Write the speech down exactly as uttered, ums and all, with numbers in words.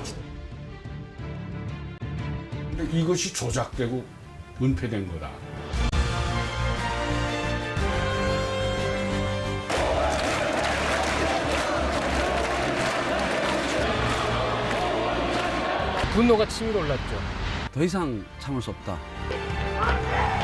근데 이것이 조작되고 은폐된 거다. 분노가 치밀어 올랐죠. 더 이상 참을 수 없다.